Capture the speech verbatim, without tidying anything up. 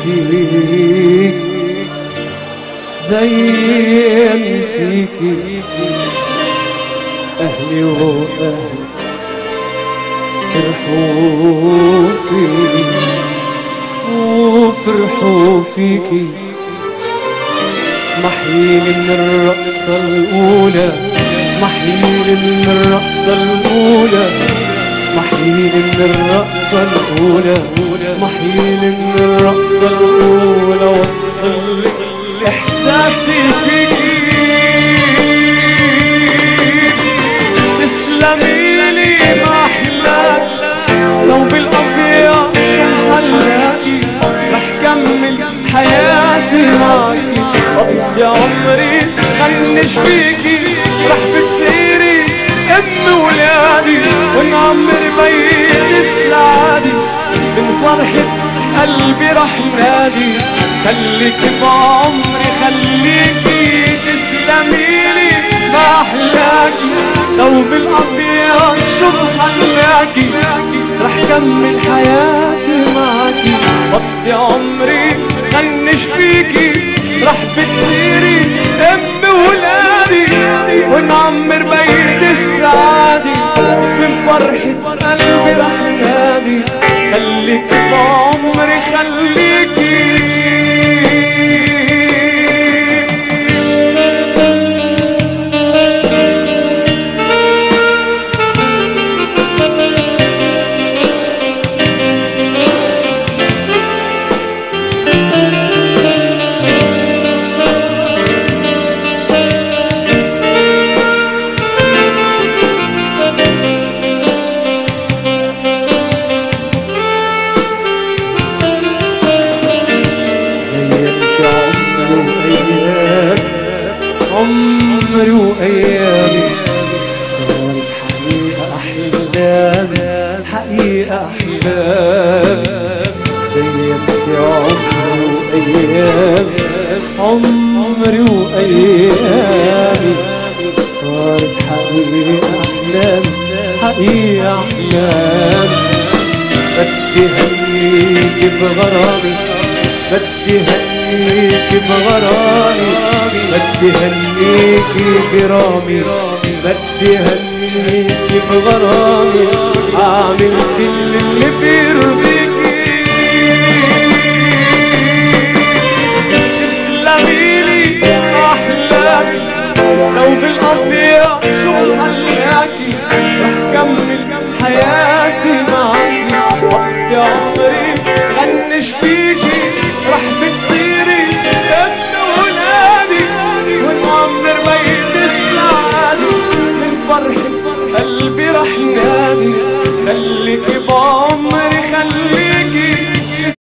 فيك زين فيكي أهلي وأهلي فرحوا فيكي وفرحوا فيكي. اسمحيلي من الرقصة الأولى، اسمحيلي من الرقصة الأولى، اسمحيلي من الرقصة الأولى، اسمحيلي من الرقصة الأولى وصلك إحساسي فيكي. تسلميلي ما أحلاك لو بالأبيض شو محلاكي، رح كمل حياتي معاكي، قضي عمري غنش فيكي، رح بتصيري ام ولادي ونعمر بيت السعادة، من فرحة قلبي رح نادي خليكي بعمري خليكي. تسلميلي ما أحلاكي لو بالأبيض شو محلاكي، رح كمل حياتي معاكي، قضي عمري غنش فيكي، رح بتصيري ام ولادي ونعمر بيت السعادة، من فرحة قلبي رح نادي خليكي بعمري خليكي. عمري وأيامي صارت حقيقة أحلام، حقيقة أحلام. زينتي عمري وأيامي، عمري وأيامي صارت حقيقة أحلام، حقيقة أحلام. بدي هنيكي بغرامي، بدي هنيكي بغرامي، بدي هنيكي برامي، بدي هنيكي بغرامي، أعمل كل اللي بيرضيكي. تسلميلي أحلاكي لو بالأبيض شو محلاكي، رح كمل حياتي معاكي، قضي عمري غنش فيكي، رح بتصيري ام ولادي ونعمر بيت السعادة، من فرحة قلبي رح نادي